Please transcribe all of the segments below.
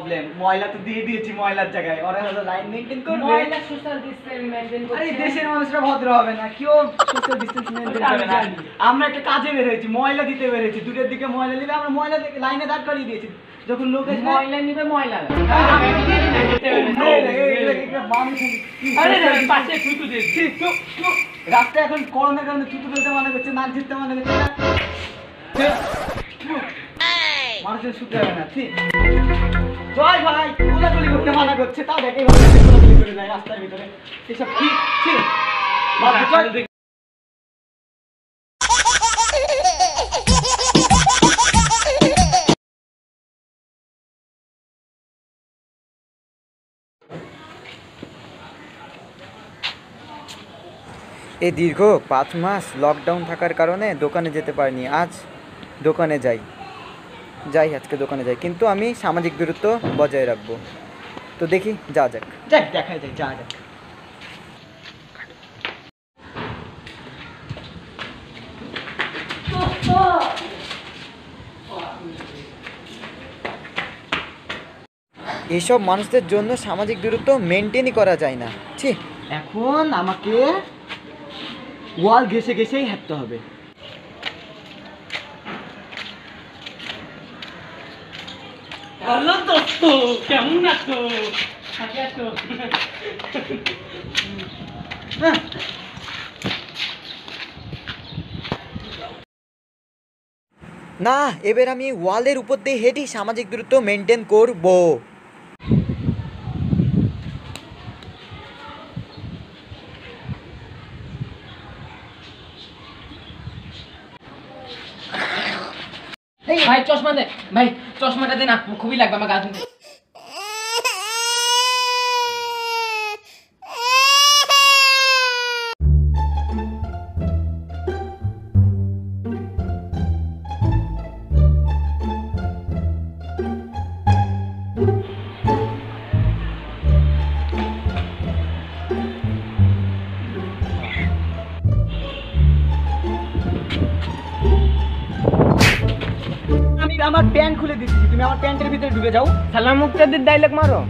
Problem, ময়লা তো দিয়ে দিয়েছি ময়লার জায়গায়, ওরা হলো লাইন মেইনটেইন করবে। ময়লা সোশ্যাল ডিসটেন্স মেইনটেইন করছে। আরে দেশের মানুষরা ভদ্র হবে না, কেউ সোশ্যাল ডিসটেন্স মেইনটেইন করে না। আমরা একটা কাজে বের হয়েছি, ময়লা দিতে বেরিয়েছি, দুটোর দিকে ময়লা নিবে, আমরা ময়লা লাইনে দাঁড় করিয়ে দিয়েছি। যখন লোক ময়লা নিবে ময়লা রাস্তায় এখন করোনার কারণে থুতু ফেলতে মানা করছে, নাক জিততে মানা করছে না, মানুষের শুতে হবে না। ঠিক জয় ভাই কোলাকুলি করতে মানা করছে, তাও দেখে কোলাকুলি করে যায় রাস্তার ভিতরে, এসব ঠিক ঠিক। এই দীর্ঘ 5 মাস লকডাউন থাকার কারণে দোকানে যেতে পারিনি। আজ দোকানে যাই, আজকে দোকানে যাই, কিন্তু আমি সামাজিক দূরত্ব বজায় রাখবো। তো দেখি যাক দেখা যায়, যা যাক। এইসব মানুষদের জন্য সামাজিক দূরত্ব মেনটেনই করা যায় না। ঠিক এখন আমাকে ওয়াল ঘেসে ঘেসেই হাঁটতে হবে। হ্যালো দোস্ত, কেমন আছো? না, এবার আমি ওয়ালের উপর দিয়ে হেঁটেই সামাজিক দূরত্ব মেনটেন করব। ভাই চশমা দে, ভাই চশমাটা দে না, খুবই লাগবে আমার গাছ নিতে। আমার প্যান্ট খুলে দিচ্ছি, তুমি আমার প্যান্টের ভিতরে ঢুকে যাও। সালাম মুক্তাদির ডায়লগ মারো।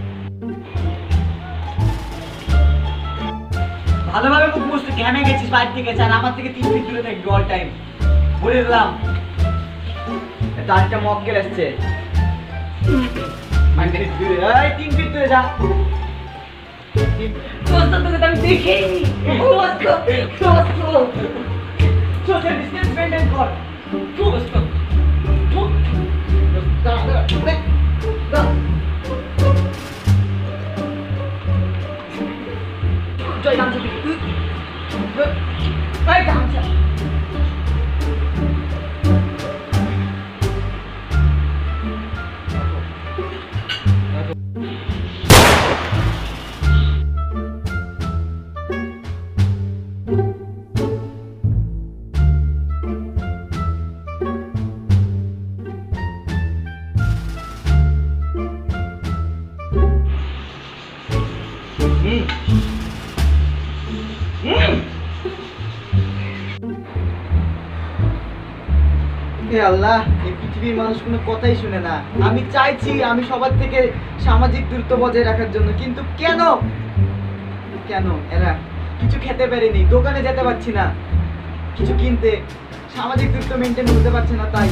ভালোভাবে মুখ মুছতে ঘেমে গেছিস বাইরে থেকে, চান আমার থেকে 3 ফিট দূরে থাকবি অল টাইম, বলে দিলাম। এটা একটা মক্কেল আসছে, 3 ফিট দূরে, এই 3 ফিট দূরে যা। দোস্ত তোকে তো আমি দেখিনি। সোশ্যাল ডিসটেন্স মেইনটেইন কর। দোস্ত জয় গামছা দিবি তুই, এই গামছা। আল্লাহ, এই পৃথিবীর মানুষ কোনো কথাই শুনে না। আমি চাইছি আমি সবার থেকে সামাজিক দূরত্ব বজায় রাখার জন্য, কিন্তু কেন এরা কিছু খেতে পারেনি, দোকানে যেতে পারছি না কিছু কিনতে, সামাজিক দূরত্ব মেনটেন করতে পারছে না, তাই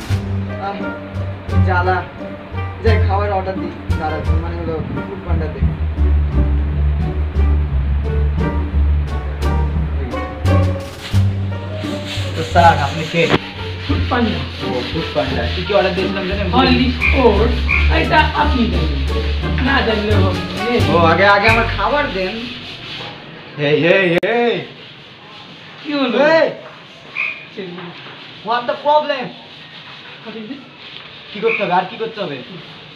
জ্বালা। যাই খাবার অর্ডার দিই, দাঁড়া, মানে হলো ফুড পান্ডাতে। তো স্যার আপনি কে? ফুড পান্ডা। ও ফুড পান্ডা, কি কি অর্ডার দিয়েছিলাম জানেন? অনলি ফর, এটা আপনি জানেন না, জানলেও হবে। ও আগে আমার খাবার দেন। হেই হেই হেই, কি হলো? Hey what the problem? কি করতে হবে, আর কি করতে হবে?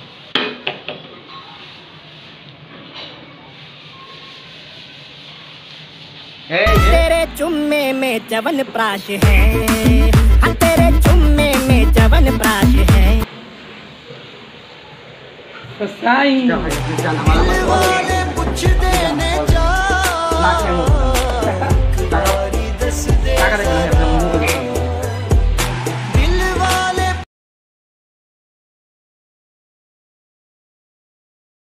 तेरे चुम्मे में च्यवनप्राश है, हाँ तेरे चुम्मे में च्यवनप्राश है। तो साईं जा भाई, जा ना, हमारा कुछ देने जा।